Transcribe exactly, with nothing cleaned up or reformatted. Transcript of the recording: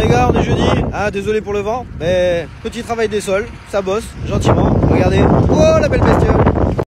les gars, on est jeudi. Ah, désolé pour le vent, mais petit travail des sols, ça bosse gentiment. Regardez. Oh, la belle bestiole.